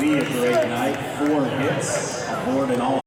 a great night. 4 hits aboard and all.